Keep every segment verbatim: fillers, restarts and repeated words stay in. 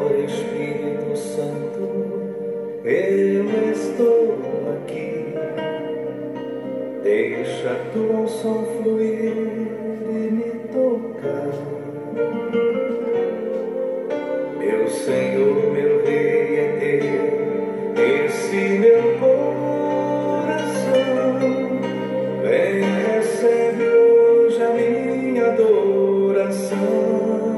Espírito Santo, eu estou aqui. Deixa a tua unção fluir e me tocar. Meu Senhor, meu Rei é teu, esse meu coração. Vem, recebe hoje a minha adoração.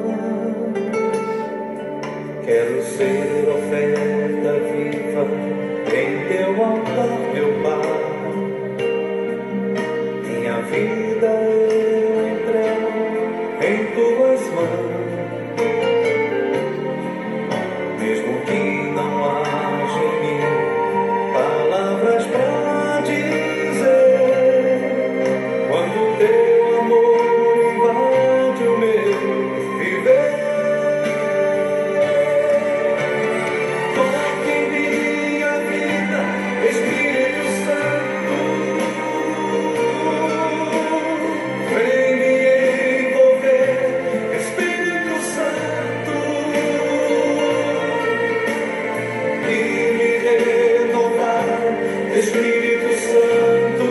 Quero ser oferta viva em teu altar, meu Pai. Minha vida eu entrego em tuas mãos. Mesmo que não haja em mim palavras pra dizer, quando teu amor invade o meu viver. Espírito Santo,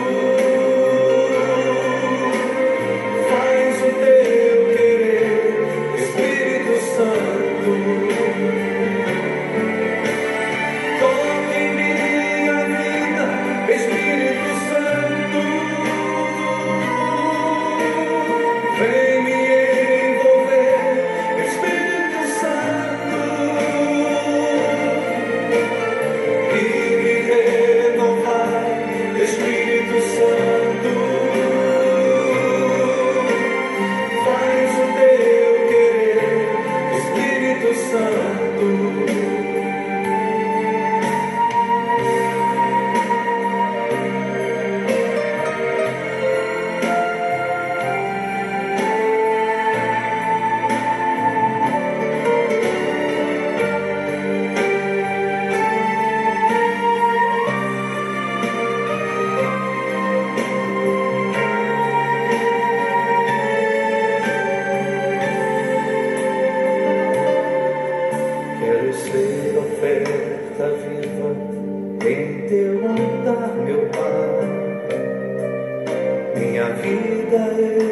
faz o teu querer, Espírito Santo, toca em minha vida, Espírito Santo, vem me envolver, Espírito Santo, e me renovar. Espírito Santo, faz o teu querer, Espírito Santo. Quero ser oferta viva em teu altar, meu Pai. Minha vida eu